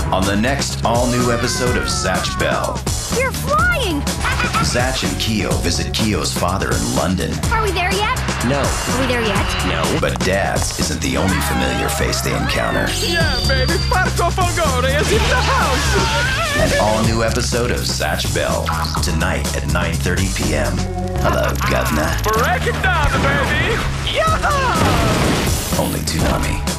on the next all-new episode of Zatch Bell. You're flying! Zatch and Keo visit Keo's father in London. Are we there yet? No. Are we there yet? No. But Dad's isn't the only familiar face they encounter. Yeah, baby, Parco Folgore is in the house! An all-new episode of Zatch Bell, tonight at 9:30 p.m. Hello, govna. Break it down, baby! Yeah! Only Toonami.